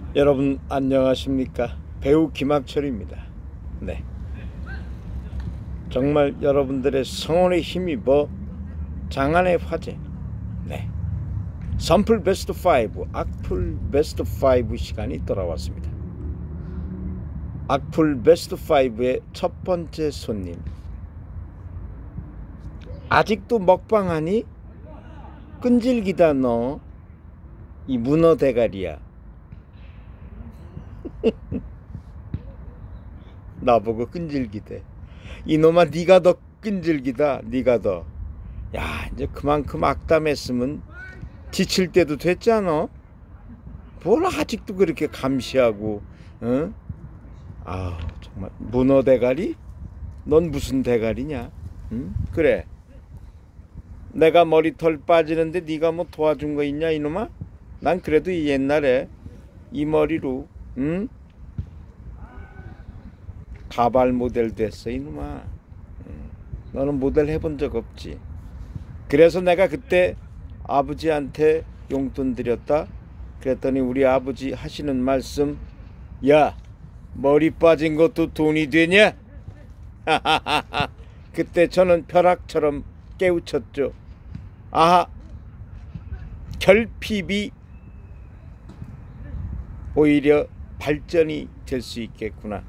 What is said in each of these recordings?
여러분 안녕하십니까? 배우 김학철입니다. 네, 정말 여러분들의 성원에 힘입어 장안의 화제, 네, 선풀 베스트 5 악플 베스트 5 시간이 돌아왔습니다. 악플 베스트 5의 첫 번째 손님, 아직도 먹방하니? 끈질기다 너, 이 문어 대가리야. 나보고 끈질기대. 이놈아, 네가 더 끈질기다. 네가 더. 야, 이제 그만큼 악담했으면 지칠 때도 됐잖아. 뭘 아직도 그렇게 감시하고. 응? 아, 정말 문어 대가리? 넌 무슨 대가리냐? 응? 그래, 내가 머리털 빠지는데 네가 뭐 도와준 거 있냐 이놈아? 난 그래도 옛날에 이 머리로, 응? 가발 모델 됐어 이놈아. 너는 모델 해본 적 없지. 그래서 내가 그때 아버지한테 용돈 드렸다. 그랬더니 우리 아버지 하시는 말씀, 야, 머리 빠진 것도 돈이 되냐? 그때 저는 벼락처럼 깨우쳤죠. 아하, 결핍이 오히려 발전이 될 수 있겠구나.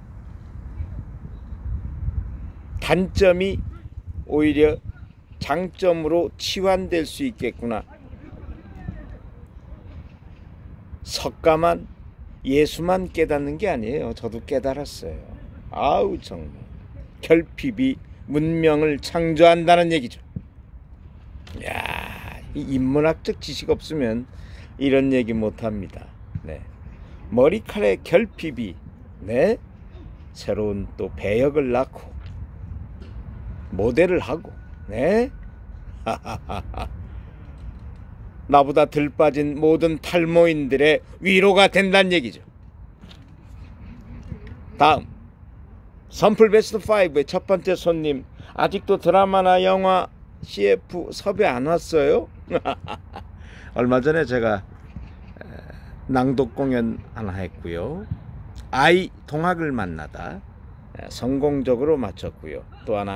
단점이 오히려 장점으로 치환될 수 있겠구나. 석가만, 예수만 깨닫는 게 아니에요. 저도 깨달았어요. 아우, 정말 결핍이 문명을 창조한다는 얘기죠. 야, 이 인문학적 지식 없으면 이런 얘기 못합니다. 네, 머리칼의 결핍이, 네, 새로운 또 배역을 낳고 모델을 하고, 네, 나보다 덜 빠진 모든 탈모인들의 위로가 된다는 얘기죠. 다음, 선풀 베스트 5의 첫 번째 손님, 아직도 드라마나 영화 CF 섭외 안 왔어요? 얼마 전에 제가 낭독 공연 하나 했고요. 아이 동학을 만나다 성공적으로 마쳤고요. 또 하나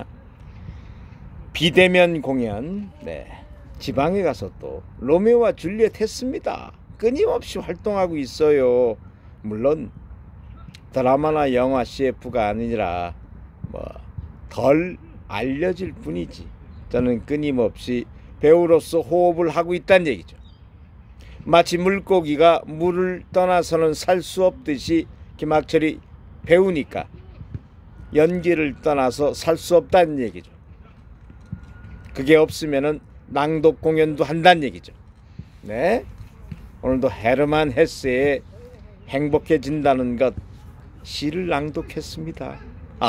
비대면 공연, 네, 지방에 가서 또 로미오와 줄리엣 했습니다. 끊임없이 활동하고 있어요. 물론 드라마나 영화 CF가 아니라 뭐 덜 알려질 뿐이지 저는 끊임없이 배우로서 호흡을 하고 있다는 얘기죠. 마치 물고기가 물을 떠나서는 살 수 없듯이 김학철이 배우니까 연기를 떠나서 살 수 없다는 얘기죠. 그게 없으면은 낭독 공연도 한다는 얘기죠. 네, 오늘도 헤르만 헤세의 행복해진다는 것 시를 낭독했습니다.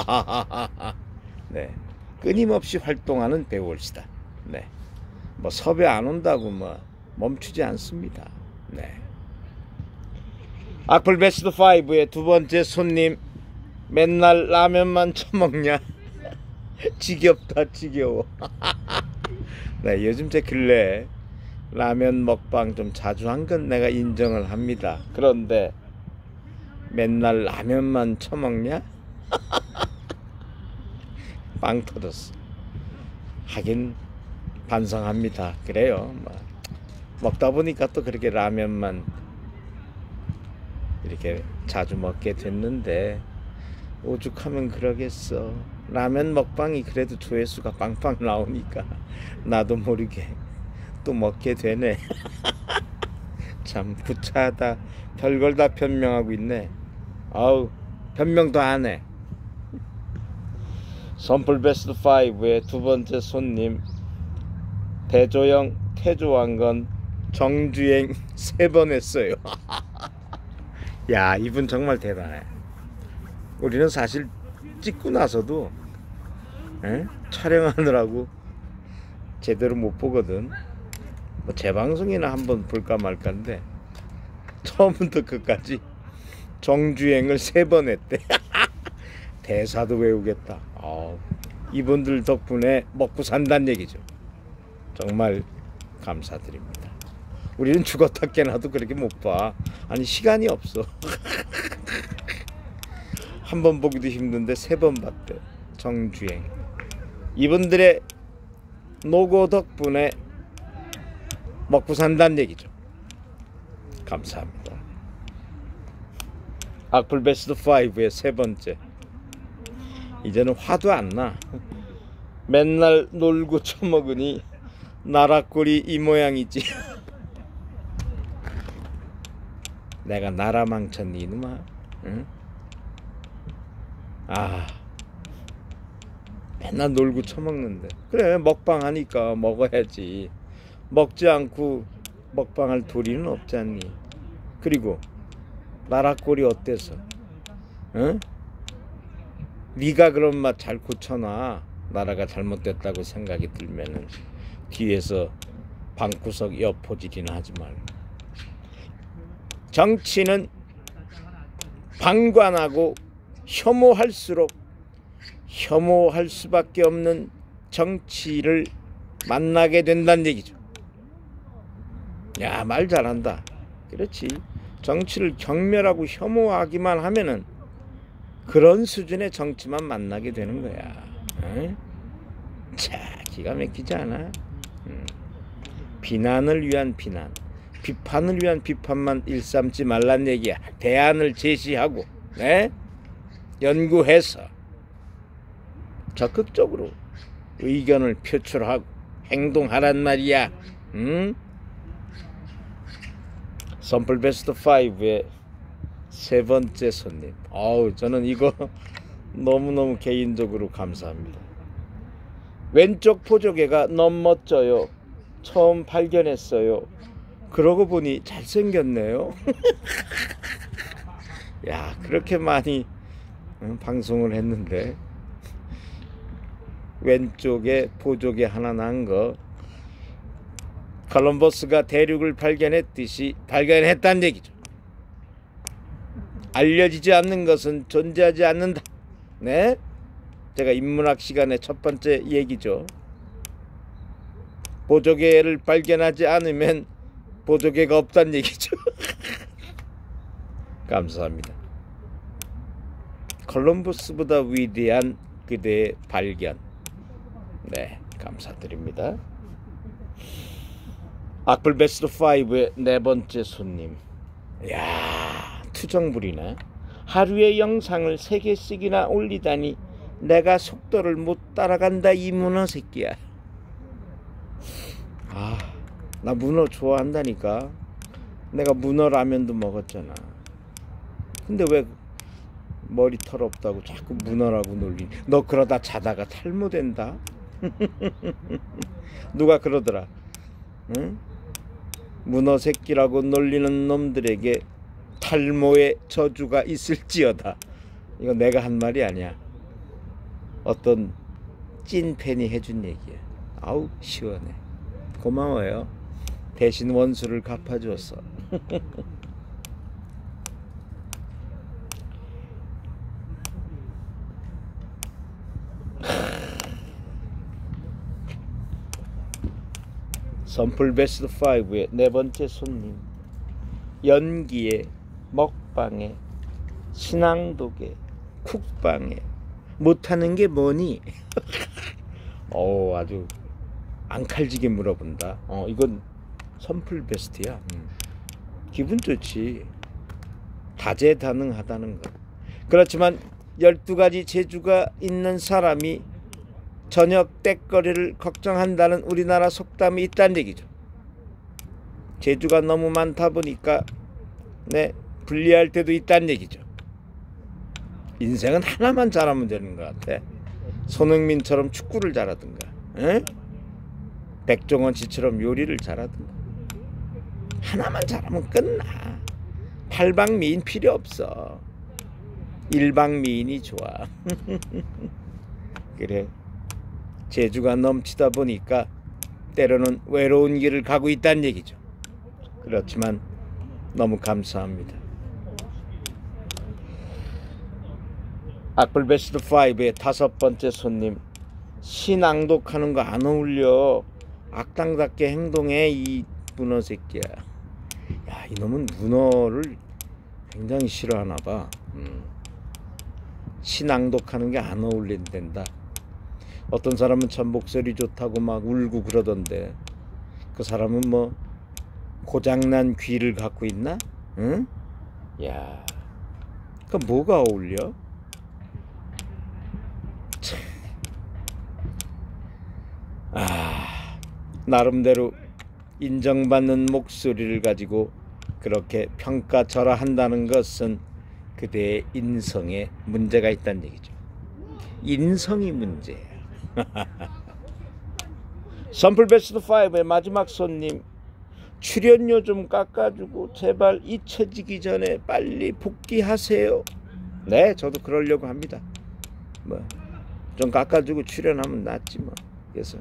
네, 끊임없이 활동하는 배우입시다. 네, 뭐 섭외 안 온다고 뭐 멈추지 않습니다. 네, 악플 베스트 5의 두 번째 손님, 맨날 라면만 처먹냐? 지겹다 지겨워. 네, 요즘 제 근래에 라면 먹방 좀 자주 한 건 내가 인정을 합니다. 그런데 맨날 라면만 처먹냐? 빵 터졌어. 하긴 반성합니다. 그래요. 뭐 먹다 보니까 또 그렇게 라면만 이렇게 자주 먹게 됐는데 오죽하면 그러겠어. 라면 먹방이 그래도 조회수가 빵빵 나오니까 나도 모르게 또 먹게 되네. 참 구차하다. 별걸 다 변명하고 있네. 아우, 변명도 안 해. 선풀 베스트 5의 두 번째 손님, 대조영 태조왕건 정주행 3번 했어요. 야, 이분 정말 대단해. 우리는 사실 찍고 나서도 촬영하느라고 제대로 못 보거든. 뭐 재방송이나 한번 볼까 말까인데 처음부터 끝까지 정주행을 3번 했대. 대사도 외우겠다. 이분들 덕분에 먹고 산다는 얘기죠. 정말 감사드립니다. 우리는 죽었다 깨나도 그렇게 못 봐. 아니 시간이 없어. 한 번 보기도 힘든데 3번 봤대. 정주행. 이분들의 노고 덕분에 먹고 산다는 얘기죠. 감사합니다. 악플 베스트 5의 3번째. 이제는 화도 안 나. 맨날 놀고 처먹으니 나라꼴이 이 모양이지. 내가 나라 망쳤니 이놈아. 응? 아, 맨날 놀고 처먹는데. 그래, 먹방 하니까 먹어야지. 먹지 않고 먹방할 도리는 없잖니. 그리고 나라 꼴이 어때서? 응? 네가 그런 맛 잘 고쳐놔. 나라가 잘못됐다고 생각이 들면은 뒤에서 방구석 엿포질이나 하지 말고. 정치는 방관하고 혐오할수록 혐오할 수밖에 없는 정치를 만나게 된다는 얘기죠. 야, 말 잘한다. 그렇지. 정치를 경멸하고 혐오하기만 하면은 그런 수준의 정치만 만나게 되는 거야. 응? 자, 기가 막히지 않아? 비난을 위한 비난, 비판을 위한 비판만 일삼지 말란 얘기야. 대안을 제시하고, 네? 연구해서 적극적으로 의견을 표출하고 행동하란 말이야. 응? 선플 베스트 5의 3번째 손님. 저는 이거 너무너무 개인적으로 감사합니다. 왼쪽 보조개가 너무 멋져요. 처음 발견했어요. 그러고 보니 잘생겼네요. 야, 그렇게 많이 방송을 했는데 왼쪽에 보조개 하나 난 거, 콜럼버스가 대륙을 발견했듯이 발견했다는 얘기죠. 알려지지 않는 것은 존재하지 않는다. 네? 제가 인문학 시간의 첫 번째 얘기죠. 보조개를 발견하지 않으면 보조개가 없다는 얘기죠. 감사합니다. 콜럼버스보다 위대한 그대의 발견. 네, 감사드립니다. 악플 베스트 5의 4번째 손님. 이야, 투정부리네. 하루에 영상을 3개씩이나 올리다니 내가 속도를 못 따라간다 이 문어 새끼야. 아, 나 문어 좋아한다니까. 내가 문어 라면도 먹었잖아. 근데 왜 머리털 없다고 자꾸 문어라고 놀리니? 너 그러다 자다가 탈모된다. 누가 그러더라. 응? 문어 새끼라고 놀리는 놈들에게 탈모의 저주가 있을지어다. 이거 내가 한 말이 아니야. 어떤 찐팬이 해준 얘기야. 아우 시원해. 고마워요. 대신 원수를 갚아줬어. 선플 베스트 5의 4번째 손님. 연기에, 먹방에, 신앙독에, 쿡방에 못하는 게 뭐니? 아주 앙칼지게 물어본다. 이건 선플 베스트야. 기분 좋지. 다재다능하다는 것. 그렇지만 12가지 재주가 있는 사람이 저녁 땡거리를 걱정한다는 우리나라 속담이 있다는 얘기죠. 재주가 너무 많다 보니까 불리할 때도 있다는 얘기죠. 인생은 하나만 잘하면 되는 것 같아. 손흥민처럼 축구를 잘하든가, 백종원 씨처럼 요리를 잘하든가. 하나만 잘하면 끝나. 팔방미인 필요 없어. 일방미인이 좋아. 그래. 재주가 넘치다 보니까 때로는 외로운 길을 가고 있다는 얘기죠. 그렇지만 너무 감사합니다. 악플 베스트 5의 5번째 손님. 신앙독하는 거 안 어울려. 악당답게 행동해 이 문어 새끼야. 야, 이놈은 문어를 굉장히 싫어하나 봐. 시낭독하는 게 안 어울린단다. 어떤 사람은 참 목소리 좋다고 막 울고 그러던데, 그 사람은 뭐 고장난 귀를 갖고 있나? 응? 야, 그 뭐가 어울려? 참. 나름대로 인정받는 목소리를 가지고 그렇게 평가절하한다는 것은 그대의 인성에 문제가 있다는 얘기죠. 인성이 문제야. 선플 베스트 5의 마지막 손님, 출연료 좀 깎아주고 제발 잊혀지기 전에 빨리 복귀하세요. 네, 저도 그러려고 합니다. 뭐 좀 깎아주고 출연하면 낫지 뭐. 그래서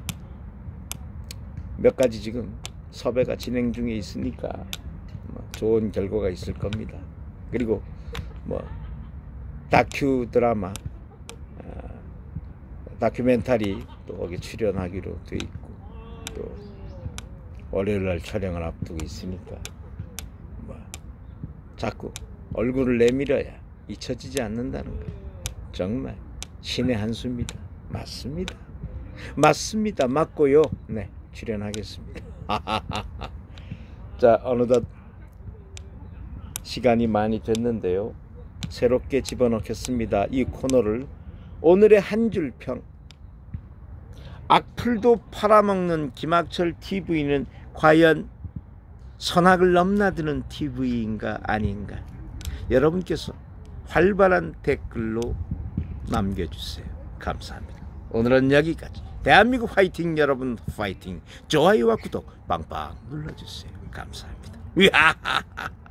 몇 가지 지금 섭외가 진행 중에 있으니까 뭐 좋은 결과가 있을 겁니다. 그리고 뭐 다큐 드라마, 다큐멘터리 또 거기 출연하기로 돼 있고, 또 월요일 날 촬영을 앞두고 있으니까 뭐 자꾸 얼굴을 내밀어야 잊혀지지 않는다는 거, 정말 신의 한 수입니다. 맞습니다. 맞습니다. 맞고요. 네, 출연하겠습니다. 자, 어느덧 시간이 많이 됐는데요. 새롭게 집어넣겠습니다. 이 코너를. 오늘의 한 줄 평. 악플도 팔아먹는 김학철 TV는 과연 선악을 넘나드는 TV인가 아닌가? 여러분께서 활발한 댓글로 남겨주세요. 감사합니다. 오늘은 여기까지. 대한민국 화이팅 여러분, 화이팅. 좋아요와 구독 빵빵 눌러주세요. 감사합니다.